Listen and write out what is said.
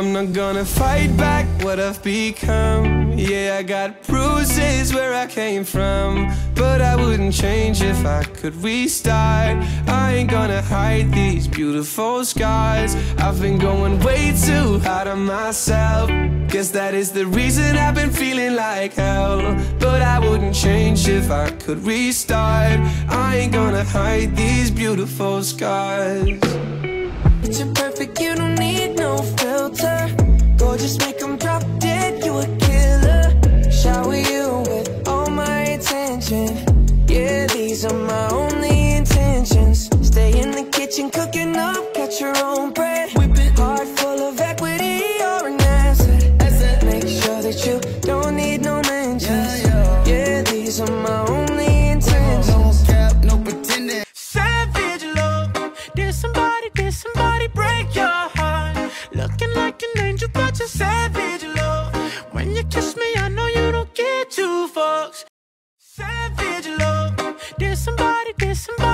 I'm not gonna fight back what I've become. Yeah, I got bruises where I came from, but I wouldn't change if I could restart. I ain't gonna hide these beautiful scars. I've been going way too hard on myself. Guess that is the reason I've been feeling like hell. But I wouldn't change if I could restart. I ain't gonna hide these beautiful scars. Picture perfect, you don't need no filter. Gorgeous, make them drop dead, you a killer. Shower you with all my attention. Yeah, these are my only intentions. Stay in the kitchen, cooking up, catch your own bread. Heart full of equity, you're an asset. Make sure that you don't need no mentions. Yeah, these are my only intentions. No cap, no pretending. Savage love, did somebody break your heart? Looking like an angel, but you're savage love. When you kiss me, I know you don't get two fucks. Savage love, did somebody